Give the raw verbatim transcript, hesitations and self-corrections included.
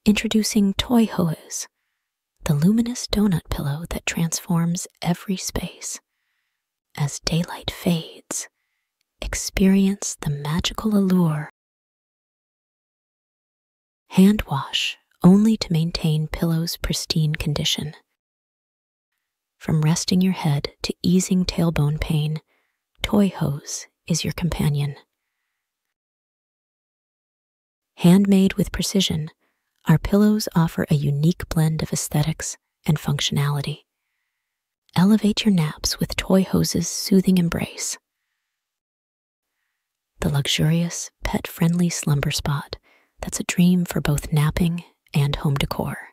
Introducing TOYHOEZ, the luminous donut pillow that transforms every space. As daylight fades, experience the magical allure. Hand wash only to maintain pillow's pristine condition. From resting your head to easing tailbone pain, TOYHOEZ is your companion. Handmade with precision, our pillows offer a unique blend of aesthetics and functionality. Elevate your naps with TOYHOEZ's soothing embrace. The luxurious, pet-friendly slumber spot that's a dream for both napping and home decor.